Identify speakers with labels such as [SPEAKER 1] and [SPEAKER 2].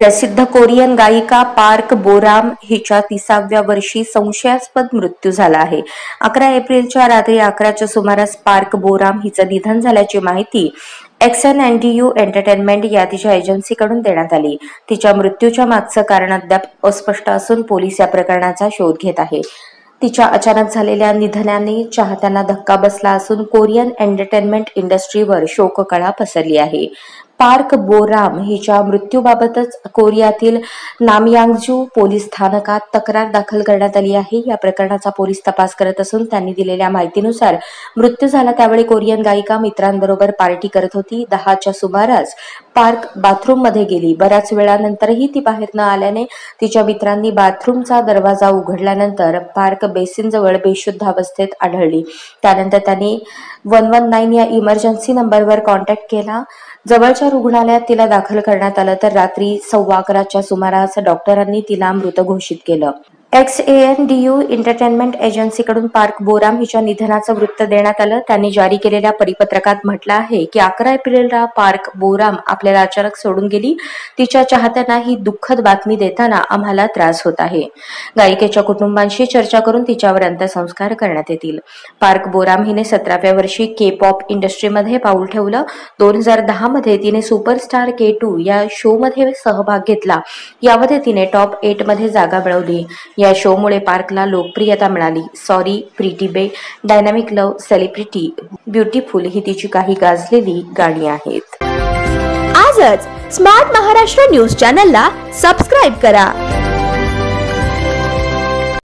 [SPEAKER 1] प्रसिद्ध कोरियन गायिका park Boram हिच्या 30व्या वर्षी संशयास्पद मृत्यू झाला आहे। 11 एप्रिलच्या रात्री 11च्या सुमारास पार्क बोराम हिचं निधन झाल्याची माहिती XNNDU एंटरटेनमेंट या तिच्या एजन्सीकडून देण्यात आली। तिच्या मृत्यूच्या मागचं कारण अद्याप अस्पष्ट असून पोलीस या प्रकरणाचा शोध घेत आहे। तिच्या अचानक झालेल्या निधनाने चाहत्यांना धक्का बसला असून कोरियन एंटरटेनमेंट इंडस्ट्रीवर शोककळा पसरली आहे। पार्क बोराम हिच्या मृत्यूबाबतच कोरियातील नामयांगजू पोलीस स्थानकात तक्रार दाखल करण्यात आली आहे। या प्रकरणाचा पोलीस तपास करत असून त्यांनी दिलेल्या माहितीनुसार मृत्यू झाला त्यावेळी कोरियन गायिका मित्रांबरोबर पार्टी करत होती। 10च्या सुमारास पार्क बाथरूम मध्ये गेली। बऱ्याच वेळानंतरही ती बाहेर न आल्याने तिच्या मित्रांनी बाथरूमचा दरवाजा उघडल्यानंतर पार्क बेसिन जवळ बेशुद्ध अवस्थेत आढळली। त्यानंतर त्यांनी 119 या इमर्जन्सी नंबरवर कॉन्टॅक्ट केला। जवळच्या रुग्णालयात तिला दाखल करण्यात आलं तर रात्री 11:15च्या सुमारास डॉक्टरांनी तिला मृत घोषित केलं। XNNDU एंटरटेनमेंट एजन्सीकडून पार्क बोराम हिच्या निधनाचं वृत्त देण्यात आलं। त्यांनी जारी केलेल्या परिपत्रकात म्हटलं आहे की 11 एप्रिलला पार्क बोराम आपल्याला अचानक सोडून गेली। तिच्या चाहत्यांना ही दुःखद बातमी देताना आम्हाला त्रास होत आहे। गायिकेच्या कुटुंबांशी चर्चा करून तिच्यावर अंत्यसंस्कार करण्यात येतील। पार्क बोराम हिने 17व्या वर्षी K-पॉप इंडस्ट्रीमध्ये पाऊल ठेवलं। 2010 मध्ये तिने सुपरस्टार K2 या शो मध्ये सहभाग घेतला। यामध्ये तिने टॉप 8 मध्ये जागा मिळवली। या शो मुळे पार्कला लोकप्रियता मिळाली। Sorry, pretty bae, dynamic love, celebrity, beautiful ही तिची काही गाजलेली गाणी आहेत।
[SPEAKER 2] आजच स्मार्ट महाराष्ट्र न्यूज चॅनलला सबस्क्राइब करा।